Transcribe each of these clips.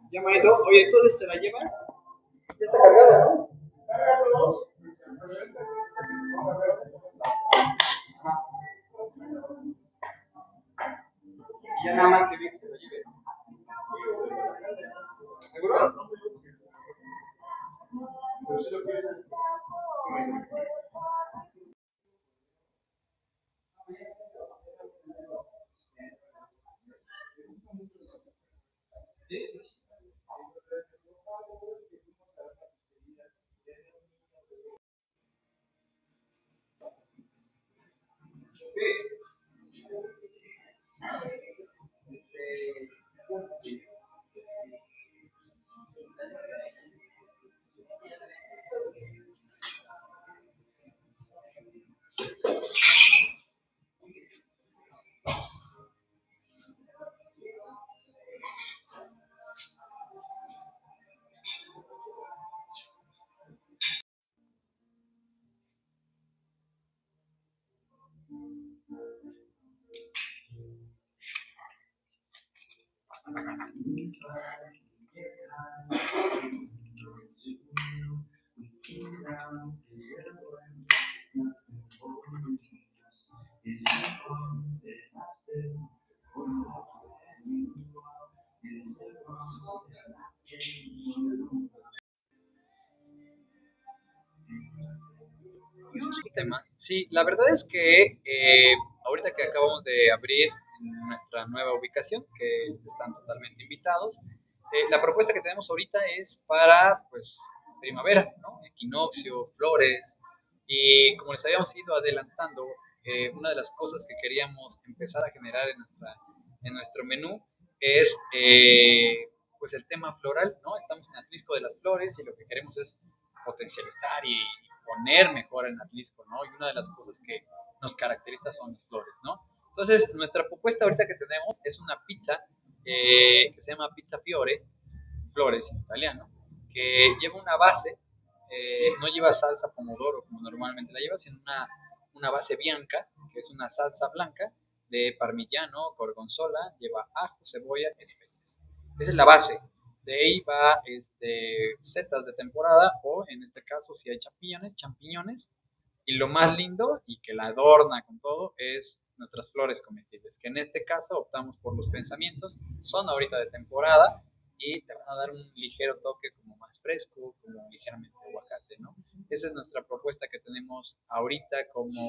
Ya, manito, oye, entonces te la llevas. Ya está cargado, ¿no? Ya nada más que bien se lo lleve. ¿Seguro? Tema. Sí, la verdad es que ahorita que acabamos de abrir nuestra nueva ubicación, que están totalmente invitados, la propuesta que tenemos ahorita es para, pues, primavera, ¿no? Equinoccio, flores, y como les habíamos ido adelantando, una de las cosas que queríamos empezar a generar en nuestro menú es, pues, el tema floral, ¿no? Estamos en Atlisco de las Flores y lo que queremos es potencializar y poner mejor en Atlisco, ¿no? Y una de las cosas que nos caracteriza son las flores, ¿no? Entonces, nuestra propuesta ahorita que tenemos es una pizza que se llama Pizza Fiore, flores en italiano, que lleva una base, no lleva salsa pomodoro como normalmente la lleva, sino una base bianca, que es una salsa blanca de parmigiano, gorgonzola, lleva ajo, cebolla, especies. Esa es la base. De ahí va setas de temporada o en este caso si hay champiñones, champiñones. Y lo más lindo y que la adorna con todo es nuestras flores comestibles, que en este caso optamos por los pensamientos, son ahorita de temporada y te van a dar un ligero toque como más fresco, como ligeramente aguacate, ¿no? Esa es nuestra propuesta que tenemos ahorita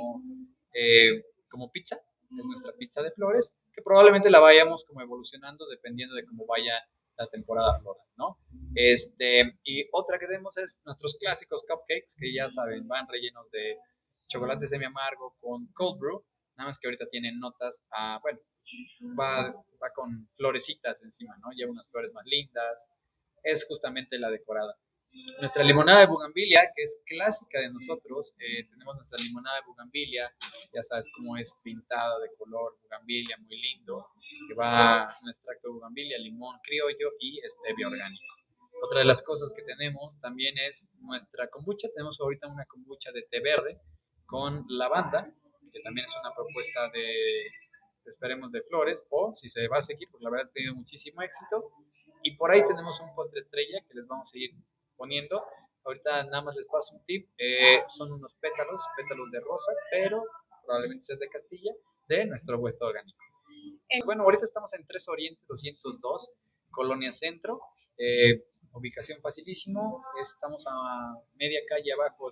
como pizza, es nuestra pizza de flores, que probablemente la vayamos como evolucionando dependiendo de cómo vaya la temporada floral, ¿no? Y otra que tenemos es nuestros clásicos cupcakes, que ya saben, van rellenos de chocolate semi amargo con cold brew, nada más que ahorita tienen notas bueno, va con florecitas encima, ¿no? Lleva unas flores más lindas, es justamente la decorada. Nuestra limonada de bugambilia, que es clásica de nosotros, tenemos nuestra limonada de bugambilia, ya sabes cómo es pintada de color bugambilia, muy lindo, que va un extracto de bugambilia, limón criollo y stevia orgánico. Otra de las cosas que tenemos también es nuestra kombucha, tenemos ahorita una kombucha de té verde con lavanda, que también es una propuesta esperemos, de flores, o si se va a seguir, porque la verdad ha tenido muchísimo éxito. Y por ahí tenemos un postre estrella que les vamos a ir poniendo. Ahorita nada más les paso un tip. Son unos pétalos de rosa, pero probablemente sea de Castilla, de nuestro huerto orgánico. Bueno, ahorita estamos en 3 Oriente 202, Colonia Centro. Ubicación facilísimo. Estamos a media calle abajo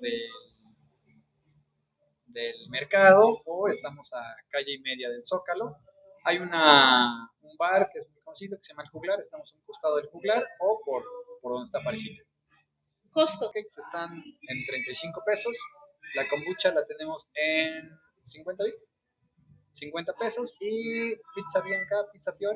del mercado o estamos a calle y media del Zócalo. Hay un bar que es muy conocido que se llama El Juglar, estamos a un costado del Juglar o por donde está Parisina. Costos están en 35 pesos, la kombucha la tenemos en 50 pesos y pizza bianca, pizza fiore,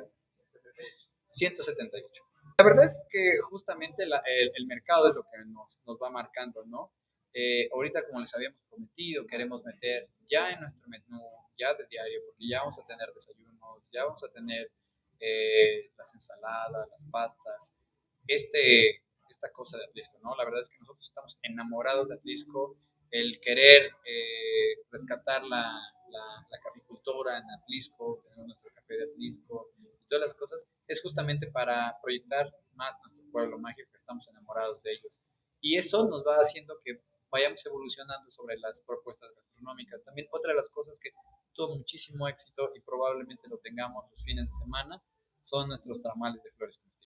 178. La verdad es que justamente el mercado es lo que nos va marcando, ¿no? Ahorita, como les habíamos prometido, queremos meter ya en nuestro menú, ya de diario, porque ya vamos a tener desayunos, ya vamos a tener las ensaladas, las pastas, esta cosa de Atlisco, ¿no? La verdad es que nosotros estamos enamorados de Atlisco, el querer rescatar la caficultura en Atlisco, tenemos nuestro café de Atlisco, todas las cosas, es justamente para proyectar más nuestro pueblo mágico, que estamos enamorados de ellos. Y eso nos va haciendo que vayamos evolucionando sobre las propuestas gastronómicas. También otra de las cosas que tuvo muchísimo éxito y probablemente lo tengamos los fines de semana son nuestros tamales de flores comestibles.